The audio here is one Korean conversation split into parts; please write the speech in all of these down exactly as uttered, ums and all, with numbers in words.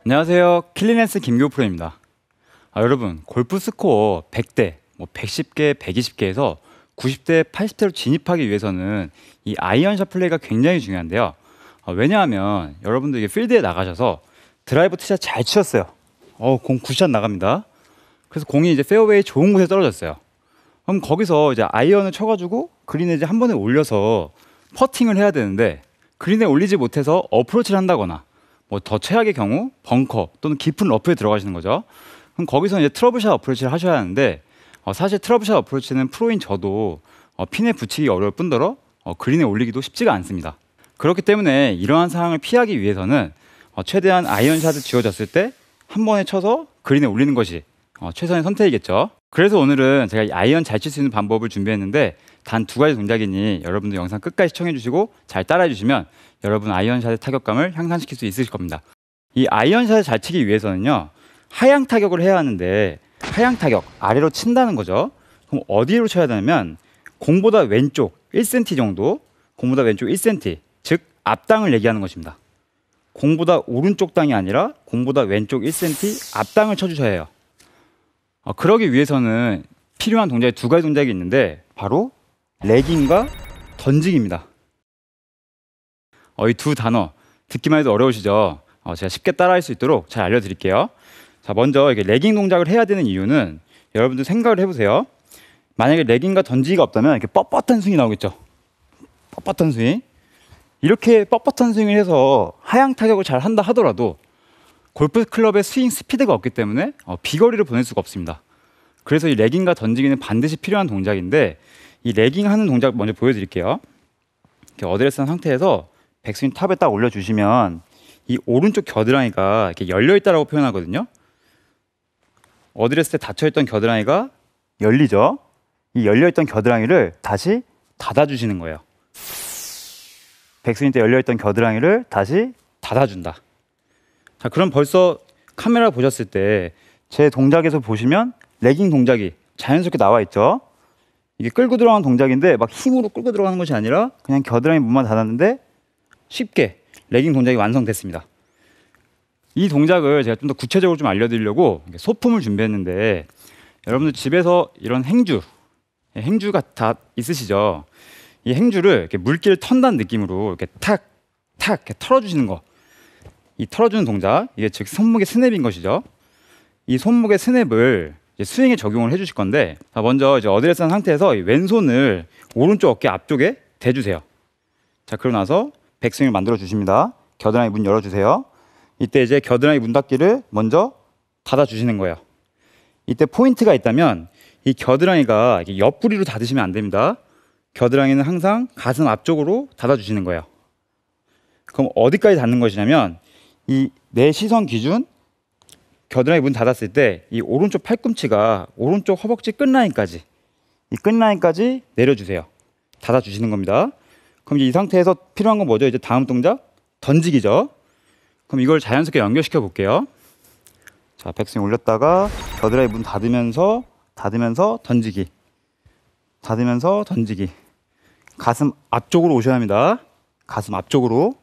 안녕하세요. 킬리넨스 김교우 프로입니다. 아, 여러분, 골프 스코어 백 대, 뭐 백십 개, 백이십 개에서 구십 대, 팔십 대로 진입하기 위해서는 이 아이언샷 플레이가 굉장히 중요한데요. 아, 왜냐하면 여러분들 이게 필드에 나가셔서 드라이버 티샷 잘 치셨어요. 어, 공 굿샷 나갑니다. 그래서 공이 이제 페어웨이 좋은 곳에 떨어졌어요. 그럼 거기서 이제 아이언을 쳐가지고 그린에 이제 한 번에 올려서 퍼팅을 해야 되는데 그린에 올리지 못해서 어프로치를 한다거나 뭐 더 최악의 경우 벙커 또는 깊은 러프에 들어가시는 거죠. 그럼 거기서 이제 트러블샷 어프로치를 하셔야 하는데 어, 사실 트러블샷 어프로치는 프로인 저도 어, 핀에 붙이기 어려울 뿐더러 어, 그린에 올리기도 쉽지가 않습니다. 그렇기 때문에 이러한 상황을 피하기 위해서는 어, 최대한 아이언샷을 쥐어졌을 때 한 번에 쳐서 그린에 올리는 것이 어, 최선의 선택이겠죠. 그래서 오늘은 제가 이 아이언 잘 칠 수 있는 방법을 준비했는데 단 두 가지 동작이니 여러분들 영상 끝까지 시청해 주시고 잘 따라해 주시면 여러분 아이언샷의 타격감을 향상시킬 수 있으실 겁니다. 이 아이언샷을 잘 치기 위해서는요, 하향 타격을 해야 하는데 하향 타격, 아래로 친다는 거죠. 그럼 어디로 쳐야 되냐면 공보다 왼쪽 일 센티미터 정도, 공보다 왼쪽 일 센티미터, 즉 앞땅을 얘기하는 것입니다. 공보다 오른쪽 땅이 아니라 공보다 왼쪽 일 센티미터 앞땅을 쳐주셔야 해요. 어, 그러기 위해서는 필요한 동작이 두 가지 동작이 있는데 바로 레깅과 던지기입니다. 어, 이 두 단어 듣기만 해도 어려우시죠? 어, 제가 쉽게 따라할 수 있도록 잘 알려드릴게요. 자, 먼저 이게 레깅 동작을 해야 되는 이유는 여러분들 생각을 해보세요. 만약에 레깅과 던지기가 없다면 이렇게 뻣뻣한 스윙이 나오겠죠. 뻣뻣한 스윙. 이렇게 뻣뻣한 스윙을 해서 하향 타격을 잘 한다 하더라도 골프 클럽의 스윙 스피드가 없기 때문에 어, 비거리를 보낼 수가 없습니다. 그래서 이 레깅과 던지기는 반드시 필요한 동작인데 이 레깅 하는 동작 먼저 보여드릴게요. 이렇게 어드레스한 상태에서 백스윙 탑에 딱 올려주시면 이 오른쪽 겨드랑이가 이렇게 열려있다라고 표현하거든요. 어드레스 때 닫혀있던 겨드랑이가 열리죠. 이 열려있던 겨드랑이를 다시 닫아주시는 거예요. 백스윙 때 열려있던 겨드랑이를 다시 닫아준다. 자, 그럼 벌써 카메라 보셨을 때 제 동작에서 보시면 레깅 동작이 자연스럽게 나와 있죠. 이게 끌고 들어가는 동작인데 막 힘으로 끌고 들어가는 것이 아니라 그냥 겨드랑이 문만 닫았는데 쉽게 레깅 동작이 완성됐습니다. 이 동작을 제가 좀 더 구체적으로 좀 알려드리려고 소품을 준비했는데 여러분들 집에서 이런 행주, 행주가 다 있으시죠? 이 행주를 이렇게 물기를 턴다는 느낌으로 이렇게 탁, 탁 이렇게 털어주시는 거. 이 털어주는 동작, 이게 즉 손목의 스냅인 것이죠. 이 손목의 스냅을 이제 스윙에 적용을 해주실 건데, 먼저 이제 어드레스한 상태에서 이 왼손을 오른쪽 어깨 앞쪽에 대주세요. 자, 그러고 나서 백스윙을 만들어 주십니다. 겨드랑이 문 열어주세요. 이때 이제 겨드랑이 문 닫기를 먼저 닫아 주시는 거예요. 이때 포인트가 있다면 이 겨드랑이가 옆구리로 닫으시면 안 됩니다. 겨드랑이는 항상 가슴 앞쪽으로 닫아 주시는 거예요. 그럼 어디까지 닫는 것이냐면 이 내 시선 기준 겨드랑이 문 닫았을 때 이 오른쪽 팔꿈치가 오른쪽 허벅지 끝라인까지 이 끝라인까지 내려주세요. 닫아 주시는 겁니다. 그럼 이제 이 상태에서 필요한 건 뭐죠? 이제 다음 동작 던지기죠. 그럼 이걸 자연스럽게 연결시켜 볼게요. 자, 백스윙 올렸다가 겨드랑이 문 닫으면서 닫으면서 던지기, 닫으면서 던지기. 가슴 앞쪽으로 오셔야 합니다. 가슴 앞쪽으로.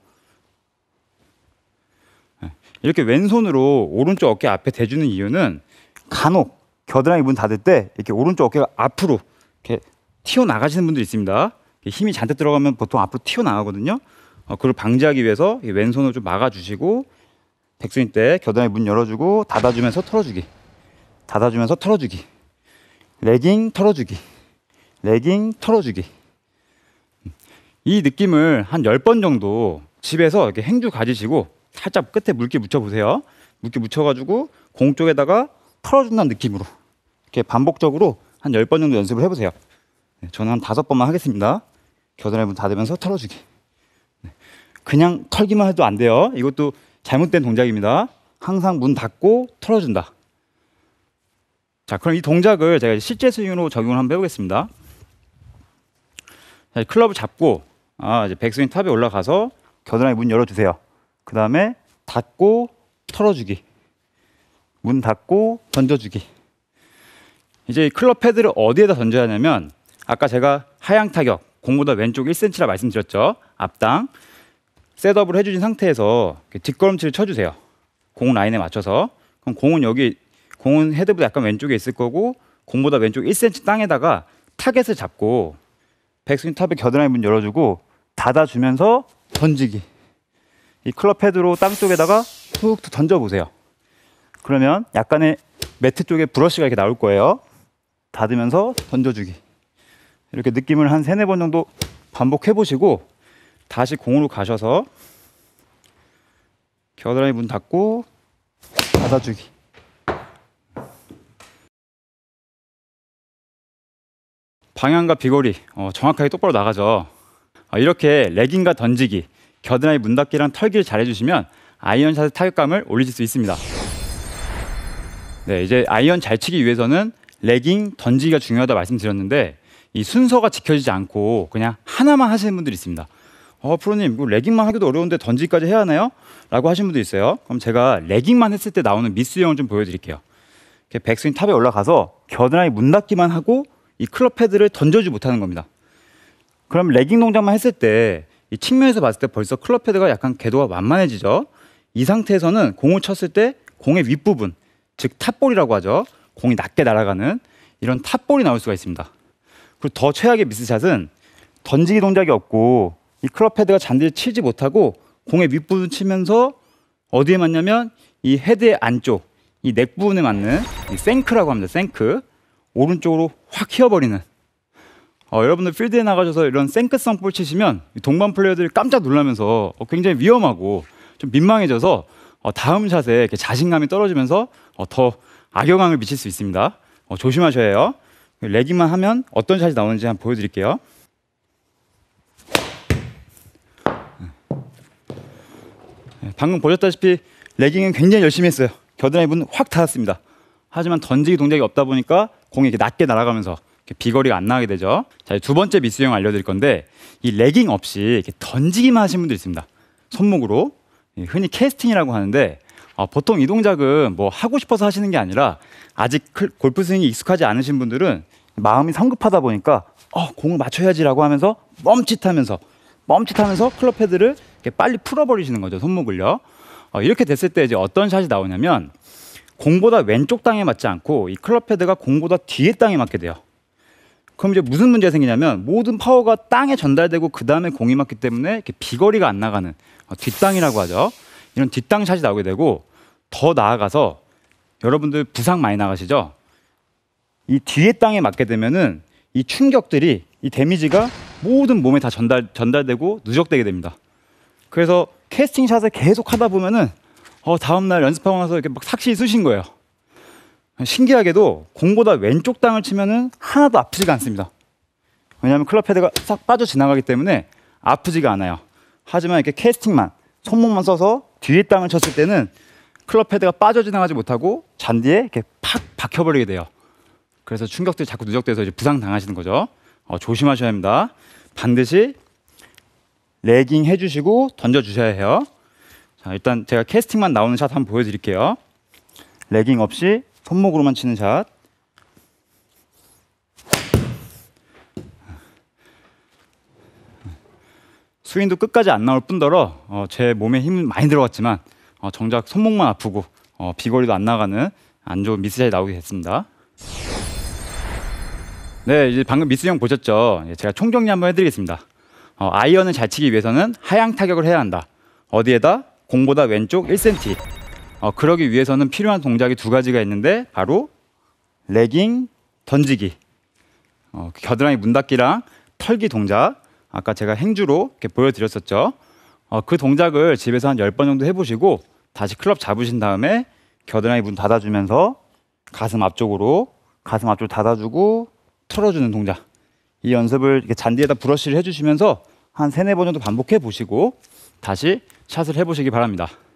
이렇게 왼손으로 오른쪽 어깨 앞에 대주는 이유는 간혹 겨드랑이 문 닫을 때 이렇게 오른쪽 어깨가 앞으로 이렇게 튀어나가시는 분들이 있습니다. 힘이 잔뜩 들어가면 보통 앞으로 튀어나가거든요. 어, 그걸 방지하기 위해서 왼손으로 좀 막아주시고 백스윙 때 겨드랑이 문 열어주고 닫아주면서 털어주기, 닫아주면서 털어주기, 레깅 털어주기, 레깅 털어주기. 이 느낌을 한 열 번 정도 집에서 이렇게 행주 가지시고 살짝 끝에 물기 묻혀보세요. 물기 묻혀가지고 공 쪽에다가 털어준다는 느낌으로 이렇게 반복적으로 한 열 번 정도 연습을 해보세요. 네, 저는 한 다섯 번만 하겠습니다. 겨드랑이 문 닫으면서 털어주기. 네, 그냥 털기만 해도 안 돼요. 이것도 잘못된 동작입니다. 항상 문 닫고 털어준다. 자, 그럼 이 동작을 제가 실제 스윙으로 적용을 한번 해보겠습니다. 자, 클럽을 잡고 아, 이제 백스윙 탑에 올라가서 겨드랑이 문 열어주세요. 그 다음에 닫고 털어주기, 문 닫고 던져주기. 이제 클럽 패드를 어디에다 던져야 하냐면 아까 제가 하향 타격, 공보다 왼쪽 일 센티미터라 말씀드렸죠. 앞당 셋업을 해주신 상태에서 뒷걸음치를 쳐주세요. 공 라인에 맞춰서. 그럼 공은 여기, 공은 헤드보다 약간 왼쪽에 있을 거고 공보다 왼쪽 일 센티미터 땅에다가 타겟을 잡고 백스윙 탑에 겨드랑이 문 열어주고 닫아주면서 던지기. 이 클럽 헤드로 땅 쪽에다가 툭 던져보세요. 그러면 약간의 매트 쪽에 브러쉬가 이렇게 나올 거예요. 닫으면서 던져주기. 이렇게 느낌을 한 세네 번 정도 반복해 보시고 다시 공으로 가셔서 겨드랑이 문 닫고 닫아주기. 방향과 비거리 어, 정확하게 똑바로 나가죠. 어, 이렇게 레깅과 던지기, 겨드랑이 문 닫기랑 털기를 잘 해주시면 아이언샷의 타격감을 올리실 수 있습니다. 네, 이제 아이언 잘 치기 위해서는 레깅, 던지기가 중요하다 말씀드렸는데 이 순서가 지켜지지 않고 그냥 하나만 하시는 분들이 있습니다. 어, 프로님, 뭐 레깅만 하기도 어려운데 던지기까지 해야 하나요? 라고 하시는 분도 있어요. 그럼 제가 레깅만 했을 때 나오는 미스 유형을 좀 보여드릴게요. 이렇게 백스윙 탑에 올라가서 겨드랑이 문 닫기만 하고 이 클럽 패드를 던져주지 못하는 겁니다. 그럼 레깅 동작만 했을 때 이 측면에서 봤을 때 벌써 클럽 패드가 약간 궤도가 완만해지죠. 이 상태에서는 공을 쳤을 때 공의 윗부분, 즉 탑볼이라고 하죠. 공이 낮게 날아가는 이런 탑볼이 나올 수가 있습니다. 그리고 더 최악의 미스샷은 던지기 동작이 없고 이 클럽 패드가 잔디를 치지 못하고 공의 윗부분 치면서 어디에 맞냐면 이 헤드의 안쪽, 이 넥 부분에 맞는 이 생크라고 합니다. 생크. 오른쪽으로 확 휘어버리는. 어, 여러분들 필드에 나가셔서 이런 생크성 볼 치시면 동반 플레이어들이 깜짝 놀라면서 어, 굉장히 위험하고 좀 민망해져서 어, 다음 샷에 이렇게 자신감이 떨어지면서 어, 더 악영향을 미칠 수 있습니다. 어, 조심하셔야 해요. 레깅만 하면 어떤 샷이 나오는지 한번 보여드릴게요. 방금 보셨다시피 레깅은 굉장히 열심히 했어요. 겨드랑이 문 확 닫았습니다. 하지만 던지기 동작이 없다 보니까 공이 이렇게 낮게 날아가면서 이렇게 비거리가 안 나게 되죠. 자, 두 번째 미스 유형 알려드릴 건데 이 레깅 없이 이렇게 던지기만 하시는 분들 있습니다. 손목으로. 흔히 캐스팅이라고 하는데 어, 보통 이 동작은 뭐 하고 싶어서 하시는 게 아니라 아직 골프 스윙이 익숙하지 않으신 분들은 마음이 성급하다 보니까 어, 공을 맞춰야지라고 하면서 멈칫하면서 멈칫하면서 클럽 헤드를 이렇게 빨리 풀어버리시는 거죠. 손목을요. 어, 이렇게 됐을 때 이제 어떤 샷이 나오냐면 공보다 왼쪽 땅에 맞지 않고 이 클럽 헤드가 공보다 뒤에 땅에 맞게 돼요. 그럼 이제 무슨 문제가 생기냐면 모든 파워가 땅에 전달되고 그 다음에 공이 맞기 때문에 이렇게 비거리가 안 나가는 어, 뒷땅이라고 하죠. 이런 뒷땅 샷이 나오게 되고 더 나아가서 여러분들 부상 많이 나가시죠? 이 뒤에 땅에 맞게 되면은 이 충격들이 이 데미지가 모든 몸에 다 전달, 전달되고 누적되게 됩니다. 그래서 캐스팅 샷을 계속 하다 보면은 어, 다음날 연습하고 나서 이렇게 막 삭신이 쑤신 거예요. 신기하게도 공보다 왼쪽 땅을 치면은 하나도 아프지가 않습니다. 왜냐하면 클럽 헤드가 싹 빠져 지나가기 때문에 아프지가 않아요. 하지만 이렇게 캐스팅만, 손목만 써서 뒤에 땅을 쳤을 때는 클럽 헤드가 빠져 지나가지 못하고 잔디에 이렇게 팍 박혀버리게 돼요. 그래서 충격들이 자꾸 누적돼서 이제 부상 당하시는 거죠. 어, 조심하셔야 합니다. 반드시 레깅 해주시고 던져주셔야 해요. 자, 일단 제가 캐스팅만 나오는 샷 한번 보여드릴게요. 레깅 없이 손목으로만 치는 샷. 스윙도 끝까지 안 나올 뿐더러 어, 제 몸에 힘이 많이 들어갔지만 어, 정작 손목만 아프고 어, 비거리도 안 나가는 안 좋은 미스샷이 나오게 됐습니다. 네, 이제 방금 미스형 보셨죠? 제가 총정리 한번 해드리겠습니다. 어, 아이언을 잘 치기 위해서는 하향 타격을 해야 한다. 어디에다? 공보다 왼쪽 일 센티미터. 어, 그러기 위해서는 필요한 동작이 두 가지가 있는데 바로 레깅, 던지기. 어, 겨드랑이 문 닫기랑 털기 동작. 아까 제가 행주로 이렇게 보여드렸었죠. 어, 그 동작을 집에서 한 열 번 정도 해보시고 다시 클럽 잡으신 다음에 겨드랑이 문 닫아주면서 가슴 앞쪽으로 가슴 앞쪽 닫아주고 털어주는 동작. 이 연습을 이렇게 잔디에다 브러쉬를 해주시면서 한 세네 번 정도 반복해 보시고 다시 샷을 해보시기 바랍니다.